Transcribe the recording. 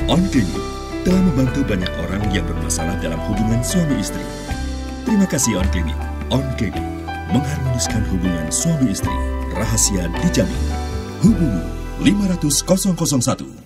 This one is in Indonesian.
On Clinic telah membantu banyak orang yang bermasalah dalam hubungan suami istri. Terima kasih On Clinic. On Clinic mengharmoniskan hubungan suami istri. Rahasia dijamin. Hubungi 500 001.